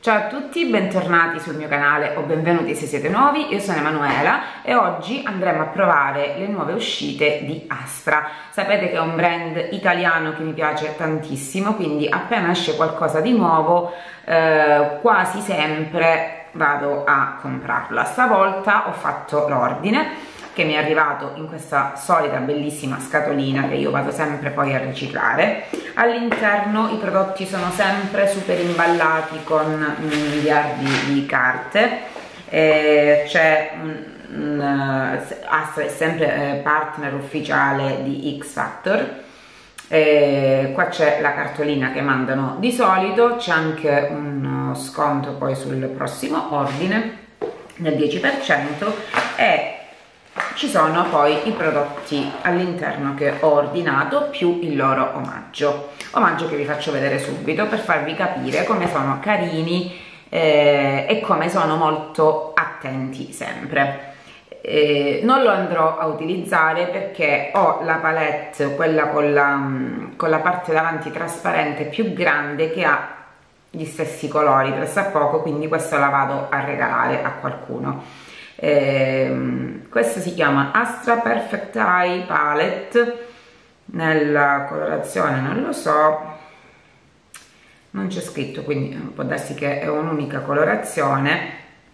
Ciao a tutti, bentornati sul mio canale o benvenuti se siete nuovi. Io sono Emanuela e oggi andremo a provare le nuove uscite di Astra. Sapete che è un brand italiano che mi piace tantissimo, quindi appena esce qualcosa di nuovo quasi sempre vado a comprarla. Stavolta ho fatto l'ordine che mi è arrivato in questa solita bellissima scatolina che io vado sempre poi a riciclare. All'interno i prodotti sono sempre super imballati con miliardi di carte. C'è Astra è sempre partner ufficiale di X Factor. Qua c'è la cartolina che mandano di solito, c'è anche uno sconto poi sul prossimo ordine del 10% e ci sono poi i prodotti all'interno che ho ordinato più il loro omaggio che vi faccio vedere subito per farvi capire come sono carini e come sono molto attenti sempre. Non lo andrò a utilizzare perché ho la palette, quella con la parte davanti trasparente più grande, che ha gli stessi colori pressappoco, quindi questa la vado a regalare a qualcuno. Questa si chiama Astra Perfect Eye Palette, nella colorazione non lo so, non c'è scritto, quindi può darsi che è un'unica colorazione.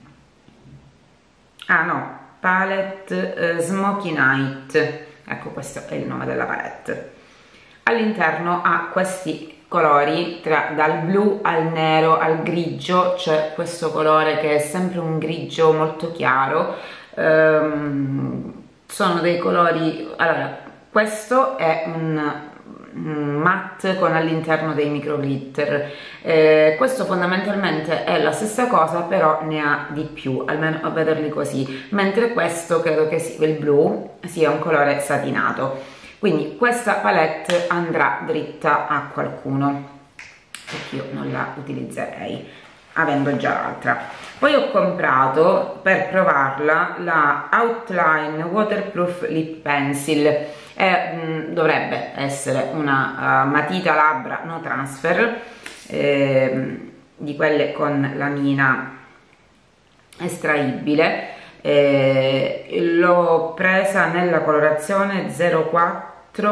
Ah no, palette Smoky Night, ecco, questo è il nome della palette. All'interno ha questi colori dal blu al nero al grigio. C'è questo colore che è sempre un grigio molto chiaro. Sono dei colori, allora questo è un matte con all'interno dei micro glitter. Questo fondamentalmente è la stessa cosa, però ne ha di più, almeno a vederli così, mentre questo credo che sia il blu, sia un colore satinato. Quindi questa palette andrà dritta a qualcuno, perché io non la utilizzerei avendo già l'altra. Poi ho comprato, per provarla, la Outline Waterproof Lip Pencil. Dovrebbe essere una matita labbra no transfer, di quelle con lamina estraibile. L'ho presa nella colorazione 04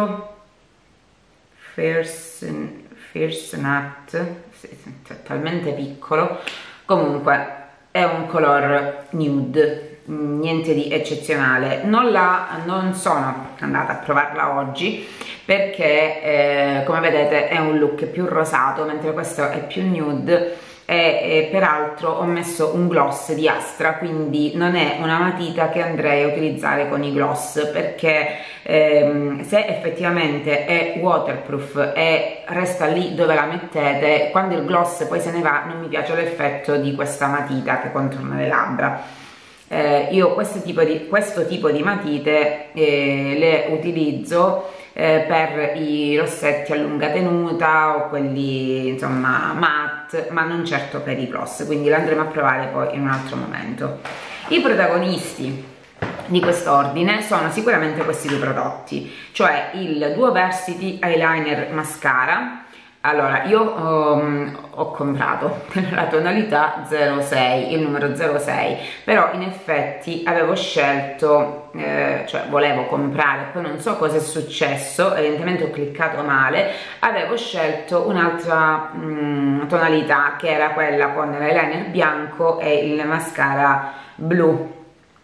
Fierce Nut, è talmente piccolo, comunque è un color nude, niente di eccezionale. Non sono andata a provarla oggi perché come vedete è un look più rosato, mentre questo è più nude. E peraltro ho messo un gloss di Astra, quindi non è una matita che andrei a utilizzare con i gloss, perché se effettivamente è waterproof e resta lì dove la mettete, quando il gloss poi se ne va non mi piace l'effetto di questa matita che contorna le labbra. Io questo tipo di matite le utilizzo per i rossetti a lunga tenuta o quelli insomma matte, ma non certo per i gloss, quindi lo andremo a provare poi in un altro momento. I protagonisti di quest'ordine sono sicuramente questi due prodotti, cioè il Duoversity Eyeliner Mascara. Allora, io ho comprato la tonalità 06, il numero 06, però in effetti avevo scelto, cioè volevo comprare, poi non so cosa è successo, evidentemente ho cliccato male, avevo scelto un'altra tonalità che era quella con l'eyeliner bianco e il mascara blu,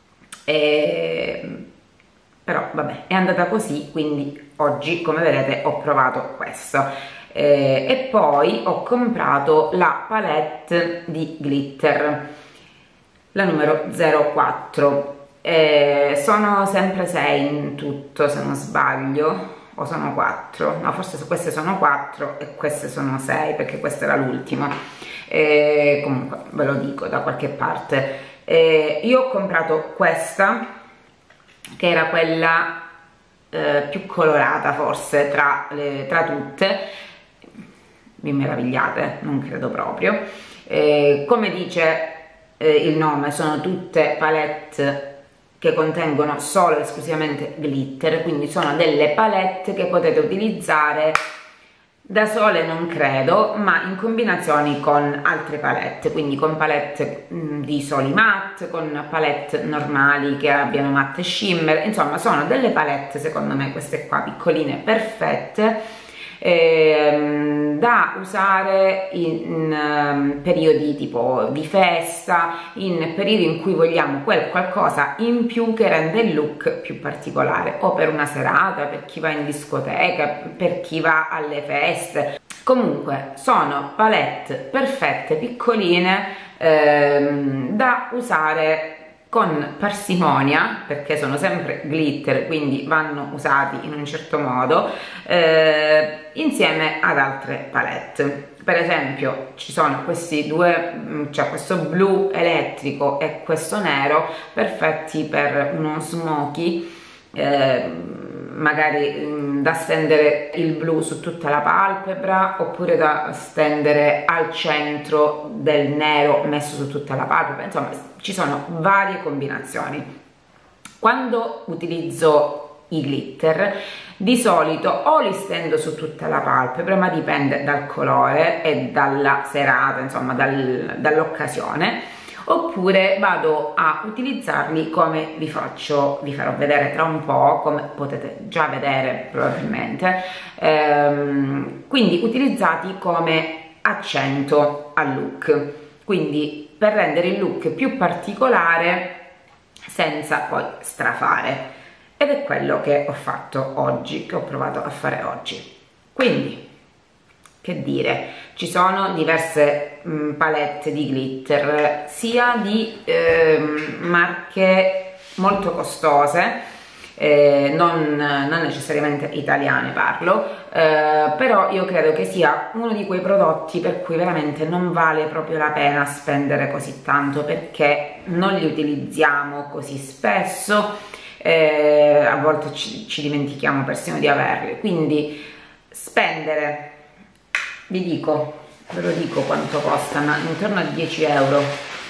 però vabbè, è andata così, quindi oggi come vedete ho provato questo. E poi ho comprato la palette di glitter, la numero 04. Sono sempre 6 in tutto, se non sbaglio, o sono 4, no, forse queste sono 4 e queste sono 6, perché questa era l'ultima. Comunque ve lo dico da qualche parte. Io ho comprato questa, che era quella più colorata forse tra tutte. Vi meravigliate? Non credo proprio. Come dice il nome, sono tutte palette che contengono solo e esclusivamente glitter, quindi sono delle palette che potete utilizzare Da sole non credo, ma in combinazioni con altre palette, quindi con palette di soli matte, con palette normali che abbiano matte shimmer, insomma sono delle palette secondo me queste qua piccoline perfette, da usare in periodi tipo di festa, in periodi in cui vogliamo quel qualcosa in più che rende il look più particolare, o per una serata, per chi va in discoteca, per chi va alle feste. Comunque sono palette perfette, piccoline, da usare con parsimonia, perché sono sempre glitter, quindi vanno usati in un certo modo, insieme ad altre palette. Per esempio ci sono questi due, cioè questo blu elettrico e questo nero, perfetti per uno smoky, magari da stendere il blu su tutta la palpebra, oppure da stendere al centro del nero messo su tutta la palpebra. Insomma, ci sono varie combinazioni. Quando utilizzo i glitter, di solito o li stendo su tutta la palpebra, ma dipende dal colore e dalla serata, insomma dall'occasione, oppure vado a utilizzarli come vi farò vedere tra un po', come potete già vedere probabilmente, quindi utilizzati come accento al look, quindi per rendere il look più particolare senza poi strafare, ed è quello che ho fatto oggi, che ho provato a fare oggi. Quindi che dire, ci sono diverse palette di glitter, sia di marche molto costose, non necessariamente italiane parlo, però io credo che sia uno di quei prodotti per cui veramente non vale proprio la pena spendere così tanto, perché non li utilizziamo così spesso, a volte ci dimentichiamo persino di averli, quindi spendere, vi dico, ve lo dico quanto costano, intorno a 10 euro,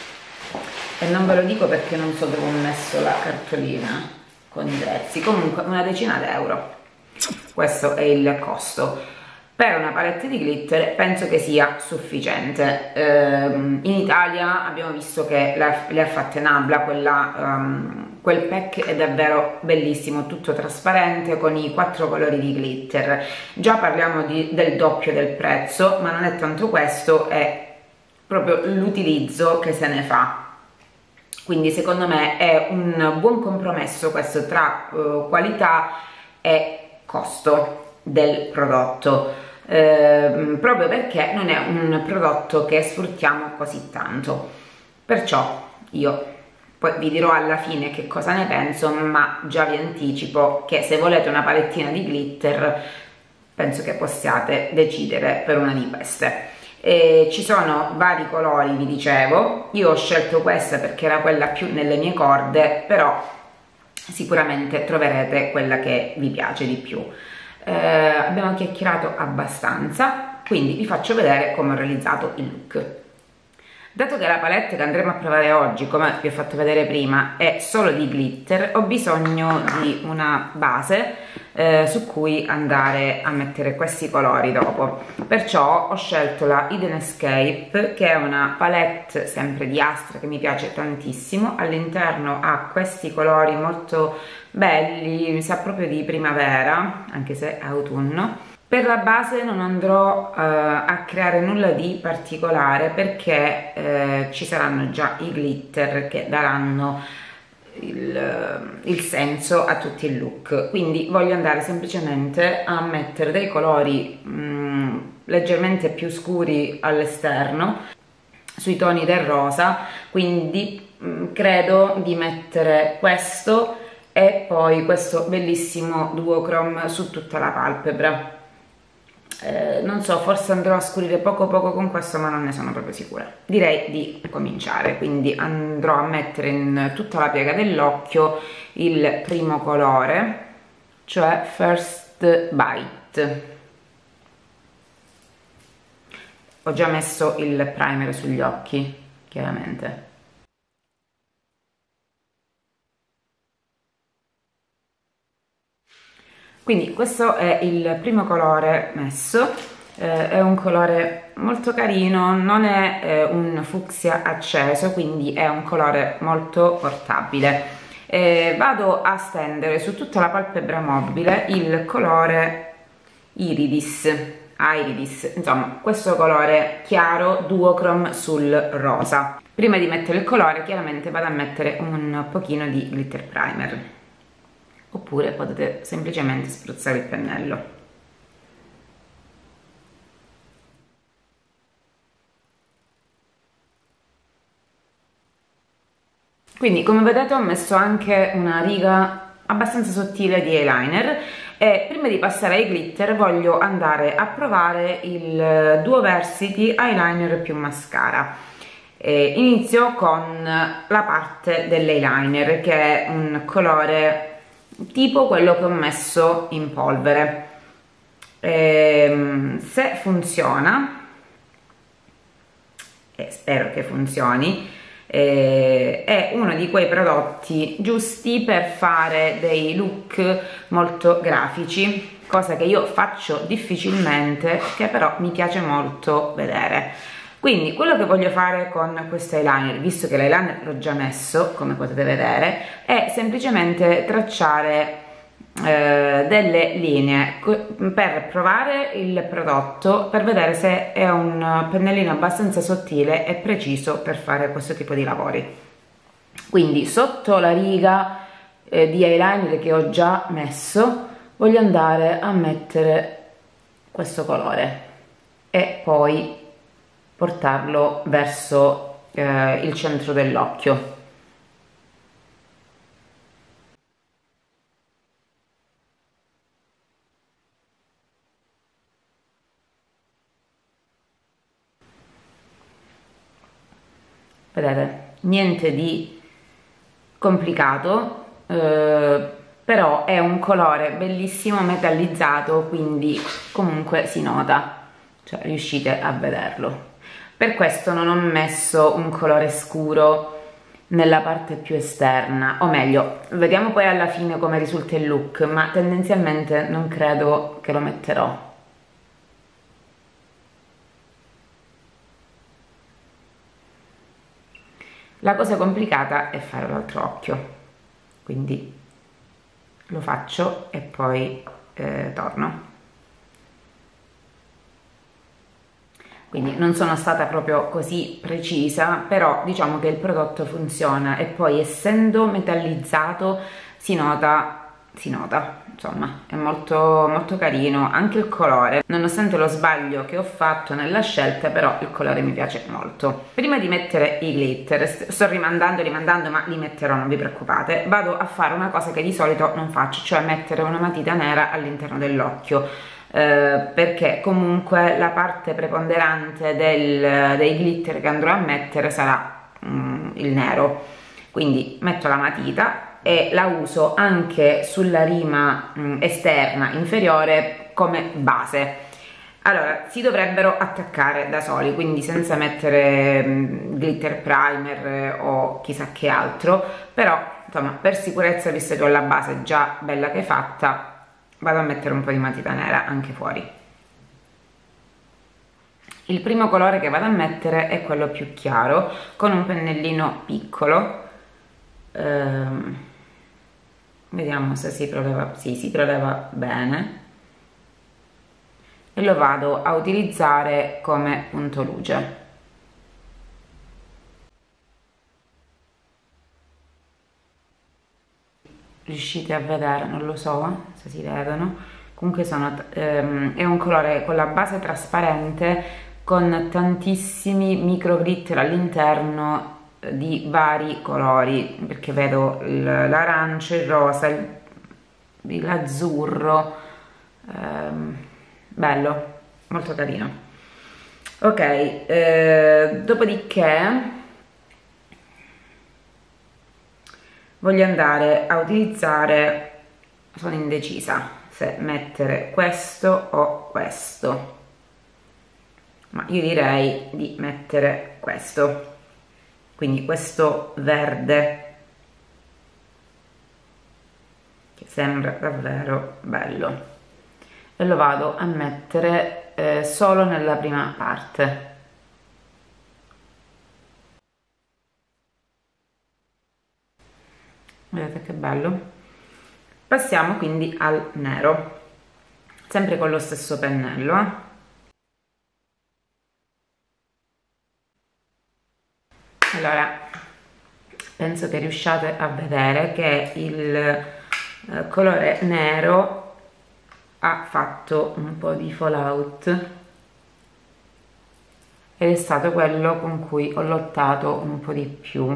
e non ve lo dico perché non so dove ho messo la cartolina con i prezzi, comunque una decina d'euro, questo è il costo. Per una palette di glitter penso che sia sufficiente. In Italia abbiamo visto che le ha fatte Nabla, quel pack è davvero bellissimo, tutto trasparente con i 4 colori di glitter. Già parliamo del doppio del prezzo, ma non è tanto questo, è proprio l'utilizzo che se ne fa. Quindi secondo me è un buon compromesso questo tra qualità e costo del prodotto, proprio perché non è un prodotto che sfruttiamo così tanto. Perciò io poi vi dirò alla fine che cosa ne penso, ma già vi anticipo che se volete una palettina di glitter penso che possiate decidere per una di queste. Ci sono vari colori, vi dicevo, io ho scelto questa perché era quella più nelle mie corde, però sicuramente troverete quella che vi piace di più. Abbiamo chiacchierato abbastanza, quindi vi faccio vedere come ho realizzato il look. Dato che la palette che andremo a provare oggi, come vi ho fatto vedere prima, è solo di glitter, ho bisogno di una base su cui andare a mettere questi colori dopo. Perciò ho scelto la Hidden Escape, che è una palette sempre di Astra che mi piace tantissimo. All'interno ha questi colori molto belli, mi sa proprio di primavera, anche se è autunno. Per la base non andrò a creare nulla di particolare, perché ci saranno già i glitter che daranno il senso a tutto il look. Quindi voglio andare semplicemente a mettere dei colori leggermente più scuri all'esterno, sui toni del rosa, quindi credo di mettere questo e poi questo bellissimo duochrome su tutta la palpebra. Non so, forse andrò a scurire poco con questo, ma non ne sono proprio sicura. Direi di cominciare, quindi andrò a mettere in tutta la piega dell'occhio il primo colore, cioè First Bite. Ho già messo il primer sugli occhi, chiaramente. Quindi questo è il primo colore messo, è un colore molto carino, non è un fucsia acceso, quindi è un colore molto portabile. Vado a stendere su tutta la palpebra mobile il colore Iridis, insomma questo colore chiaro duochrome sul rosa. Prima di mettere il colore chiaramente vado a mettere un pochino di glitter primer, oppure potete semplicemente spruzzare il pennello. Quindi come vedete ho messo anche una riga abbastanza sottile di eyeliner e prima di passare ai glitter voglio andare a provare il Duo Versity eyeliner più mascara. Inizio con la parte dell'eyeliner, che è un colore tipo quello che ho messo in polvere. Se funziona, e spero che funzioni, è uno di quei prodotti giusti per fare dei look molto grafici, cosa che io faccio difficilmente, che però mi piace molto vedere. Quindi quello che voglio fare con questo eyeliner, visto che l'eyeliner l'ho già messo come potete vedere, è semplicemente tracciare delle linee per provare il prodotto, per vedere se è un pennellino abbastanza sottile e preciso per fare questo tipo di lavori. Quindi sotto la riga di eyeliner che ho già messo voglio andare a mettere questo colore e poi portarlo verso il centro dell'occhio. Vedete, niente di complicato, però è un colore bellissimo metallizzato, quindi comunque si nota, cioè riuscite a vederlo. Per questo non ho messo un colore scuro nella parte più esterna, o meglio, vediamo poi alla fine come risulta il look, ma tendenzialmente non credo che lo metterò. La cosa complicata è fare l'altro occhio, quindi lo faccio e poi torno. Quindi non sono stata proprio così precisa, però diciamo che il prodotto funziona e poi essendo metallizzato si nota, insomma è molto carino anche il colore, nonostante lo sbaglio che ho fatto nella scelta, però il colore mi piace molto. Prima di mettere i glitter, sto rimandando, ma li metterò, non vi preoccupate, vado a fare una cosa che di solito non faccio, cioè mettere una matita nera all'interno dell'occhio. Perché comunque la parte preponderante dei glitter che andrò a mettere sarà il nero, quindi metto la matita e la uso anche sulla rima esterna inferiore come base. Allora, si dovrebbero attaccare da soli, quindi senza mettere glitter primer o chissà che altro, però insomma per sicurezza, visto che ho la base già bella che è fatta, vado a mettere un po' di matita nera anche fuori. Il primo colore che vado a mettere è quello più chiaro, con un pennellino piccolo. Vediamo se si preleva. Sì, si preleva bene, e lo vado a utilizzare come punto luce. Riuscite a vedere? Non lo so se si vedono, comunque è un colore con la base trasparente con tantissimi micro glitter all'interno di vari colori, perché vedo l'arancio, il rosa, l'azzurro, bello, molto carino. Ok, dopodiché voglio andare a utilizzare, sono indecisa se mettere questo o questo, ma io direi di mettere questo, quindi questo verde che sembra davvero bello, e lo vado a mettere solo nella prima parte. Vedete che bello. Passiamo quindi al nero, sempre con lo stesso pennello. Allora, penso che riusciate a vedere che il colore nero ha fatto un po' di fallout ed è stato quello con cui ho lottato un po' di più.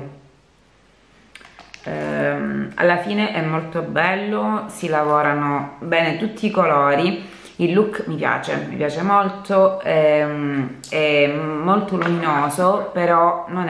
Alla fine è molto bello, si lavorano bene tutti i colori, il look mi piace molto, è molto luminoso, però non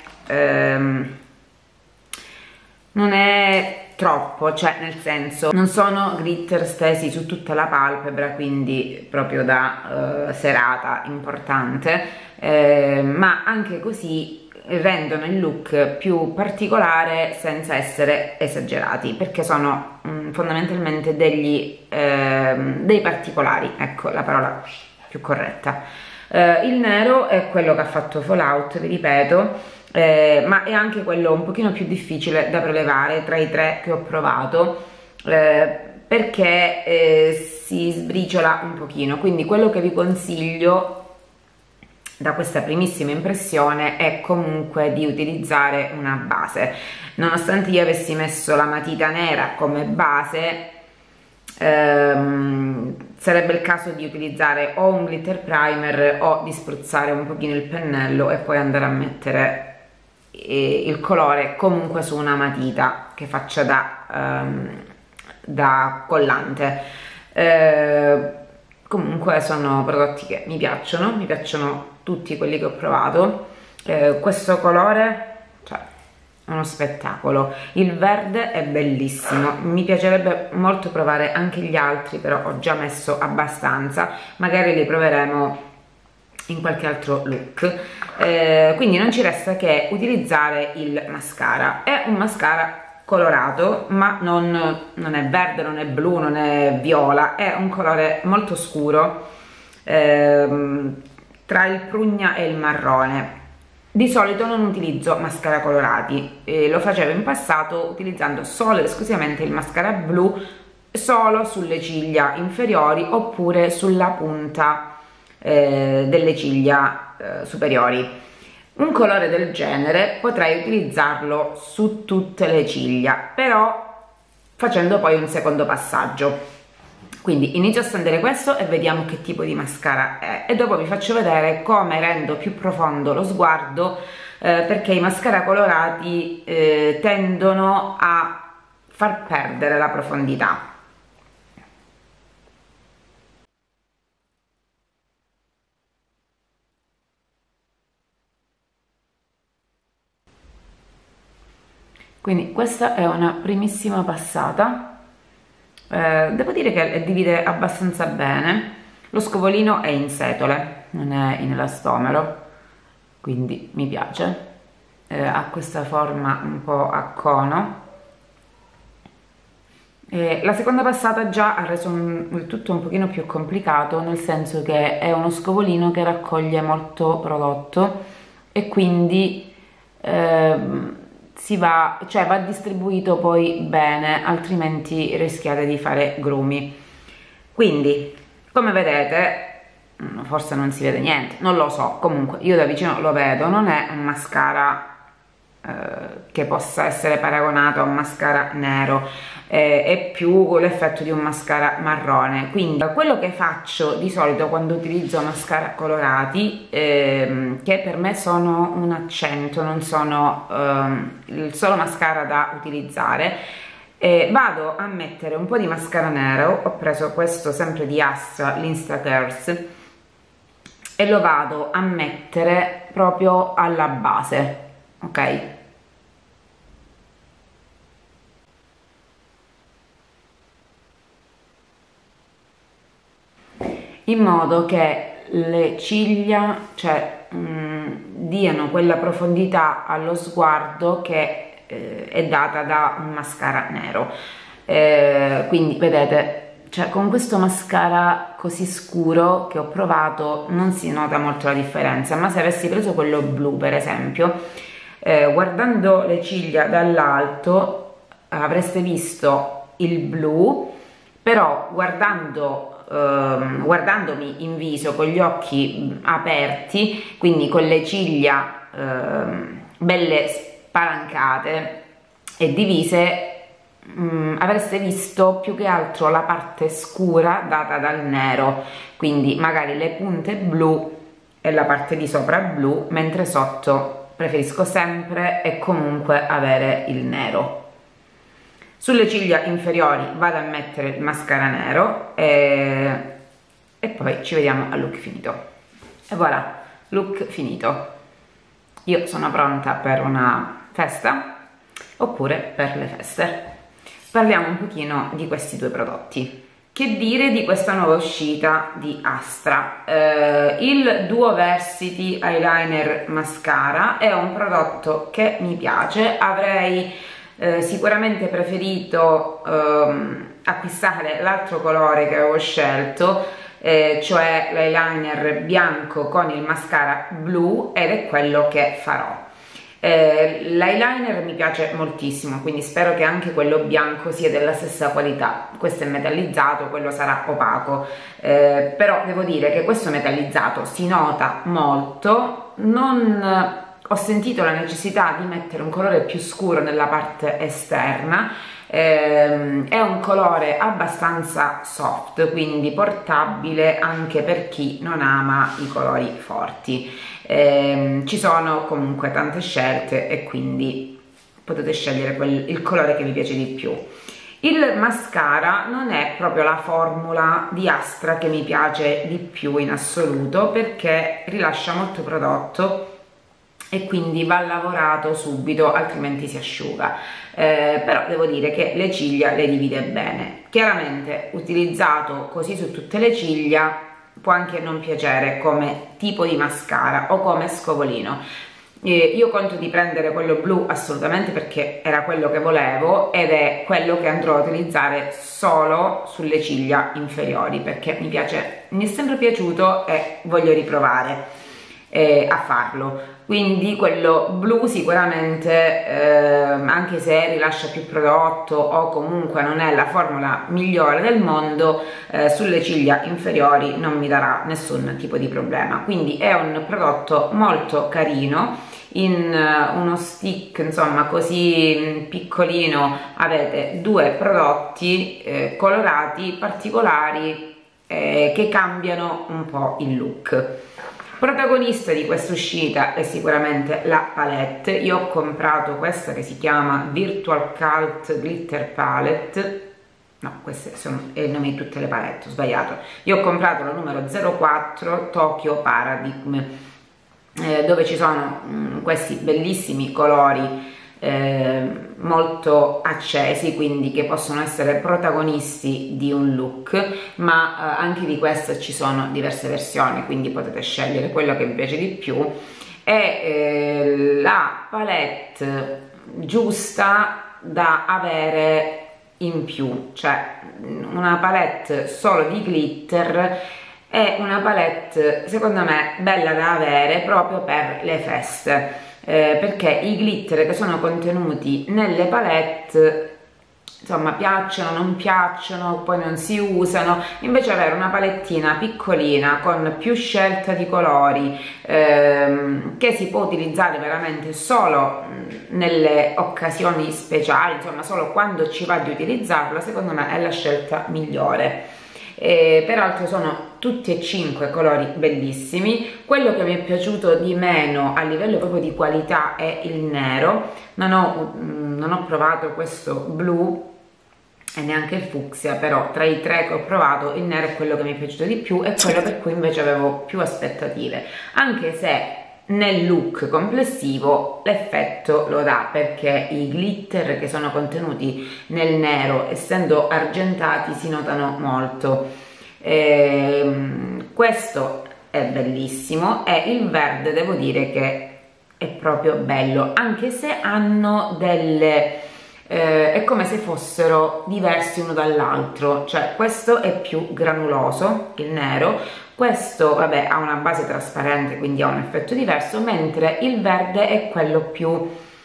è troppo, cioè nel senso non sono glitter stesi su tutta la palpebra, quindi proprio da serata importante, ma anche così rendono il look più particolare senza essere esagerati, perché sono fondamentalmente dei particolari, ecco la parola più corretta. Il nero è quello che ha fatto fallout, vi ripeto, ma è anche quello un pochino più difficile da prelevare tra i tre che ho provato, perché si sbriciola un pochino, quindi quello che vi consiglio da questa primissima impressione è comunque di utilizzare una base. Nonostante io avessi messo la matita nera come base, sarebbe il caso di utilizzare o un glitter primer o di spruzzare un pochino il pennello e poi andare a mettere il colore comunque su una matita che faccia da collante. Comunque sono prodotti che mi piacciono tutti quelli che ho provato. Questo colore, cioè, è uno spettacolo. Il verde è bellissimo, mi piacerebbe molto provare anche gli altri, però ho già messo abbastanza, magari li proveremo in qualche altro look. Quindi non ci resta che utilizzare il mascara. È un mascara colorato, ma non è verde, non è blu, non è viola, è un colore molto scuro, tra il prugna e il marrone. Di solito non utilizzo mascara colorati, lo facevo in passato utilizzando solo ed esclusivamente il mascara blu solo sulle ciglia inferiori oppure sulla punta delle ciglia superiori. Un colore del genere potrei utilizzarlo su tutte le ciglia, però facendo poi un secondo passaggio. Quindi inizio a stendere questo e vediamo che tipo di mascara è, e dopo vi faccio vedere come rendo più profondo lo sguardo, perché i mascara colorati tendono a far perdere la profondità. Quindi questa è una primissima passata, devo dire che divide abbastanza bene. Lo scovolino è in setole, non è in elastomero, quindi mi piace, ha questa forma un po' a cono. La seconda passata già ha reso il tutto un pochino più complicato, nel senso che è uno scovolino che raccoglie molto prodotto e quindi va distribuito poi bene, altrimenti rischiate di fare grumi. Quindi, come vedete, forse non si vede niente, non lo so, comunque io da vicino lo vedo, non è un mascara che possa essere paragonato a un mascara nero, è più l'effetto di un mascara marrone. Quindi quello che faccio di solito quando utilizzo mascara colorati, che per me sono un accento, non sono il solo mascara da utilizzare, vado a mettere un po' di mascara nero. Ho preso questo sempre di Astra, l'Insta Curls, e lo vado a mettere proprio alla base, ok? In modo che le ciglia, cioè, diano quella profondità allo sguardo che è data da un mascara nero. Quindi vedete, cioè con questo mascara così scuro che ho provato non si nota molto la differenza, ma se avessi preso quello blu per esempio, guardando le ciglia dall'alto avreste visto il blu, però guardandomi in viso con gli occhi aperti, quindi con le ciglia belle spalancate e divise, avreste visto più che altro la parte scura data dal nero, quindi magari le punte blu e la parte di sopra blu, mentre sotto preferisco sempre e comunque avere il nero. Sulle ciglia inferiori vado a mettere il mascara nero e poi ci vediamo al look finito. E voilà, look finito. Io sono pronta per una festa oppure per le feste. Parliamo un pochino di questi due prodotti. Che dire di questa nuova uscita di Astra? Il Duoversity Eyeliner Mascara è un prodotto che mi piace, avrei sicuramente preferito acquistare l'altro colore che avevo scelto, cioè l'eyeliner bianco con il mascara blu, ed è quello che farò. L'eyeliner mi piace moltissimo, quindi spero che anche quello bianco sia della stessa qualità. Questo è metallizzato, quello sarà opaco, però devo dire che questo metallizzato si nota molto. Non ho sentito la necessità di mettere un colore più scuro nella parte esterna. È un colore abbastanza soft, quindi portabile anche per chi non ama i colori forti. Ci sono comunque tante scelte e quindi potete scegliere il colore che vi piace di più. Il mascara non è proprio la formula di Astra che mi piace di più in assoluto, perché rilascia molto prodotto e quindi va lavorato subito, altrimenti si asciuga. Però devo dire che le ciglia le divide bene. Chiaramente utilizzato così su tutte le ciglia può anche non piacere come tipo di mascara o come scovolino. Io conto di prendere quello blu assolutamente, perché era quello che volevo ed è quello che andrò a utilizzare solo sulle ciglia inferiori, perché mi piace, mi è sempre piaciuto e voglio riprovare a farlo. Quindi quello blu sicuramente, anche se rilascia più prodotto o comunque non è la formula migliore del mondo, sulle ciglia inferiori non mi darà nessun tipo di problema. Quindi è un prodotto molto carino, in uno stick insomma così piccolino avete due prodotti colorati particolari che cambiano un po' il look. Protagonista di questa uscita è sicuramente la palette. Io ho comprato questa che si chiama Virtual Cult Glitter Palette. No, queste sono il nome di tutte le palette, ho sbagliato. Io ho comprato la numero 04 Tokyo Paradigm, dove ci sono questi bellissimi colori molto accesi, quindi che possono essere protagonisti di un look, ma anche di questa ci sono diverse versioni, quindi potete scegliere quello che vi piace di più. È la palette giusta da avere in più, cioè una palette solo di glitter è una palette secondo me bella da avere proprio per le feste, perché i glitter che sono contenuti nelle palette insomma piacciono, non piacciono, poi non si usano. Invece avere una palettina piccolina con più scelta di colori, che si può utilizzare veramente solo nelle occasioni speciali, insomma solo quando ci va di utilizzarla, secondo me è la scelta migliore. Peraltro sono tutti e 5 colori bellissimi. Quello che mi è piaciuto di meno a livello proprio di qualità è il nero. Non ho provato questo blu e neanche il fucsia, però tra i 3 che ho provato il nero è quello che mi è piaciuto di più e quello per cui invece avevo più aspettative, anche se nel look complessivo l'effetto lo dà, perché i glitter che sono contenuti nel nero, essendo argentati, si notano molto. Questo è bellissimo e il verde devo dire che è proprio bello, anche se hanno delle è come se fossero diversi uno dall'altro, cioè questo è più granuloso, il nero, questo vabbè ha una base trasparente quindi ha un effetto diverso, mentre il verde è quello più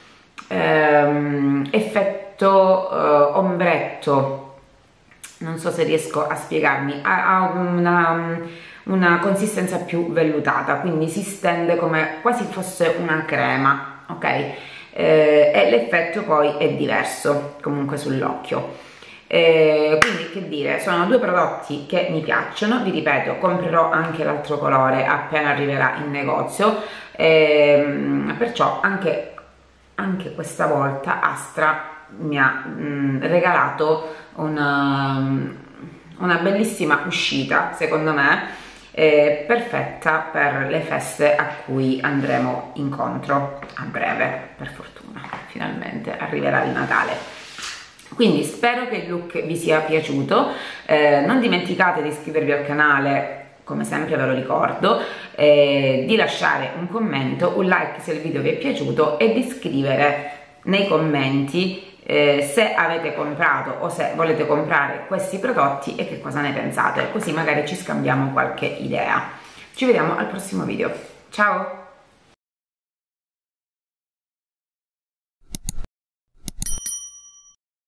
effetto ombretto, non so se riesco a spiegarmi, ha una consistenza più vellutata, quindi si stende come quasi fosse una crema, ok? E l'effetto poi è diverso comunque sull'occhio. Quindi che dire, sono due prodotti che mi piacciono, vi ripeto, comprerò anche l'altro colore appena arriverà in negozio, perciò anche questa volta Astra mi ha regalato una bellissima uscita, secondo me perfetta per le feste a cui andremo incontro a breve, per fortuna finalmente arriverà il Natale. Quindi spero che il look vi sia piaciuto, non dimenticate di iscrivervi al canale, come sempre ve lo ricordo, di lasciare un commento, un like se il video vi è piaciuto e di scrivere nei commenti se avete comprato o se volete comprare questi prodotti e che cosa ne pensate, così magari ci scambiamo qualche idea. Ci vediamo al prossimo video, ciao!